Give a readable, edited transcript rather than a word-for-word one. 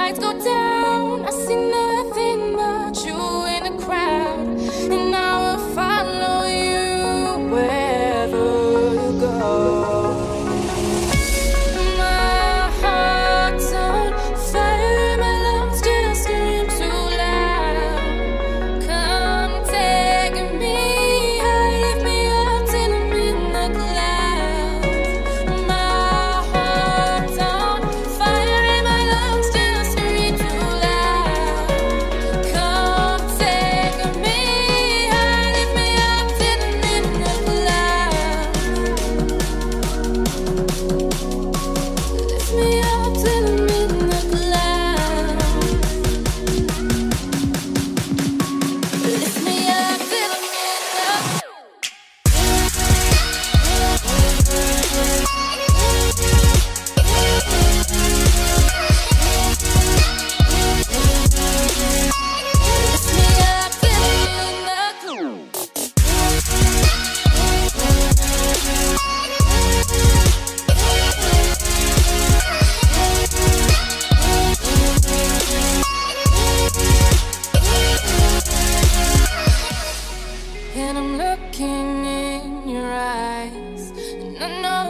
lights go down, I see nothing but you in the crowd, and I will follow you wherever you go. My heart's on fire, my lungs just scream too loud. Come take me high, lift me up till I'm in the clouds. My heart's on fire and my lungs just scream too loud. Come take me high, lift me up till I'm in the clouds. Lift me up till I'm in the clouds. Lift me up till I'm in the and I'm looking in your eyes, and I know